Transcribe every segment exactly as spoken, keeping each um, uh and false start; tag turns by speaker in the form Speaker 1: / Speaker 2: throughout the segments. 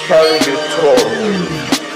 Speaker 1: carry the torch.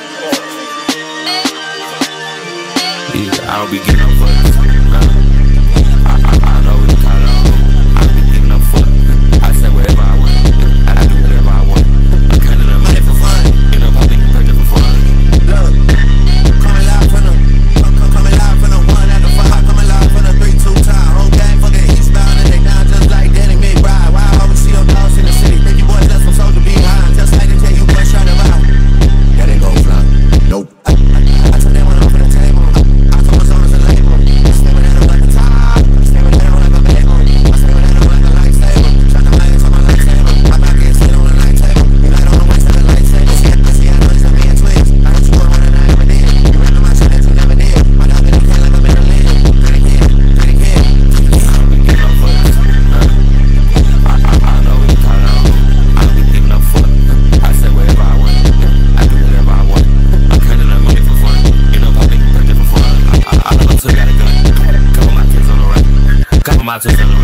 Speaker 2: Yeah, I don't be getting no fucks. I, I, I know what you call on. I don't be getting no fuck. I say whatever I want. I do whatever I want. I'm kind of the money for fun. You know, public purchase for fun.
Speaker 3: Look, coming live from the, come, come, coming live from the one at the five, coming live from the three, two time. Whole gang fucking eastbound and they down just like Danny McBride. Why I always see them dogs in the city? Think you boys left some soldier behind. Just like they tell you boys trying to ride. That ain't gon' fly. Nope. I, I, I took that one off of the table. I told my songs to label. I stay with that like a top. I stay with that like a bagel. I stay with that like a lightsaber. Shot the lights on my lightsaber. My back is sit on the light table. You light on the way to the lightsaber. See, I see, I know it's a man twins. I hit you up when I never did. You ran on my shit that you never did. My dog in the can like a better lid. Pretty kid, pretty kid.
Speaker 2: I don't be getting no fucks. I, I, I know what you call on. I don't be getting no fuck. I say whatever I want. I do whatever I want. I'm kind of the money for fun. You know, public purchase for fun. I, I, I know I took out a gun. Couple my kids on the run. Couple my kids on the run.